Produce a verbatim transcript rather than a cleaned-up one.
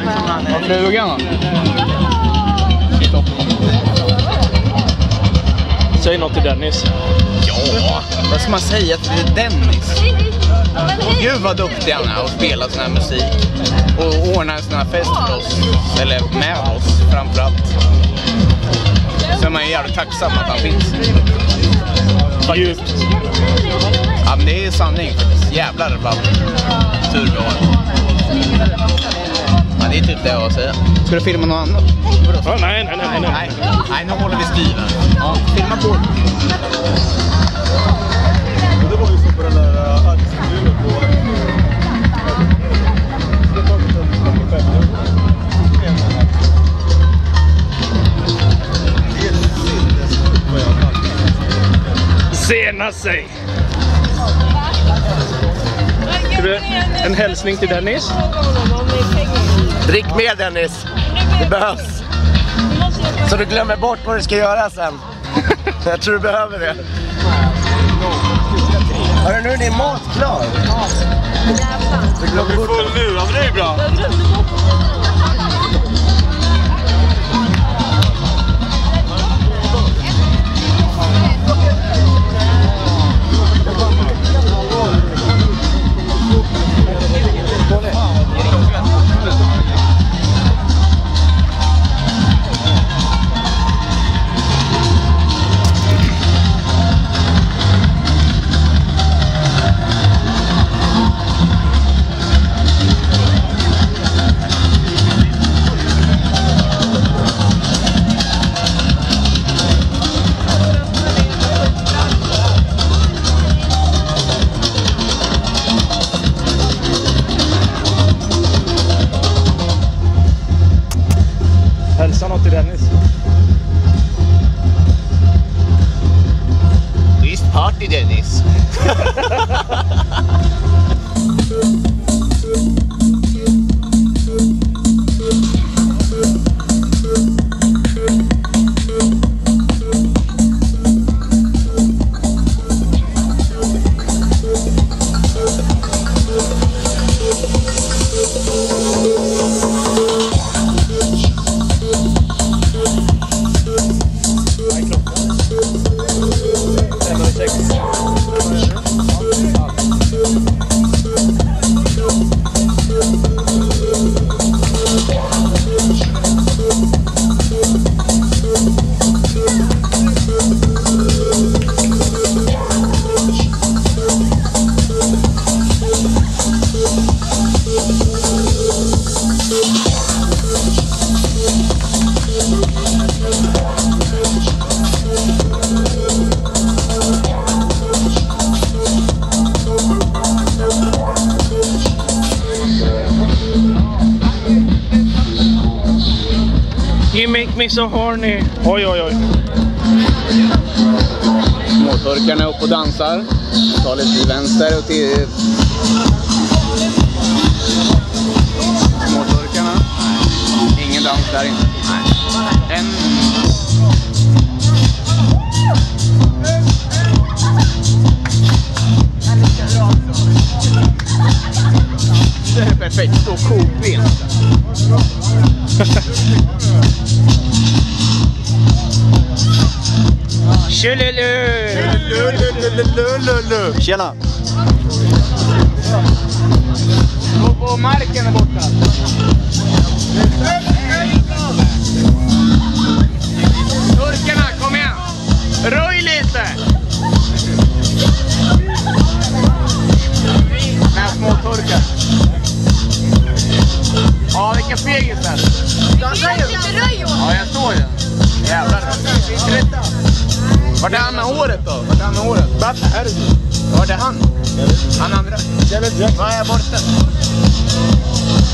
Vad frugan då? Säg något till Dennis. Ja, vad ska man säga till Dennis? Gud vad duktig han är att spela sån här musik. Och ordna en sån här fest för oss. Eller med oss framförallt. Så är man ju jävligt tacksam att han finns. Djupt. Ja, men det är sanning. Jävlar vad tur vi har. Ja, det är typ det jag har att säga. Ska du filma något annat? Ja, nej, nej, nej, nej. Nej, nej, nu håller vi styva. Ja, filma på. Det var ju så på den där arbetsmiljön på... Sena sig! En hälsning till Dennis. Drick mer Dennis. Det behövs. Så du glömmer bort vad du ska göra sen. Jag tror du behöver det. Hörru, nu är din mat klar. Du glömmer bort full nu, ja, men det är bra. Hälsa något till Dennis. Visst party Dennis. You make me so horny. Oj, oj, oj. Småtorkarna upp och dansar. Ta lite till vänster och till... Småtorkarna. Nej. Ingen dans där inte. Nej. En... Det är perfekt. Stå kokben. Tjena. Gå på marken där borta. Turkarna, kom igen. Röj lite. Med små turkar. Ja, vilka fegisar. Ja, jag står ju. Jävlar. Vart är han med håret då? Vart är han med håret? Vart är det? Vart är han? Han andra? Jag vet inte. Vad är borta?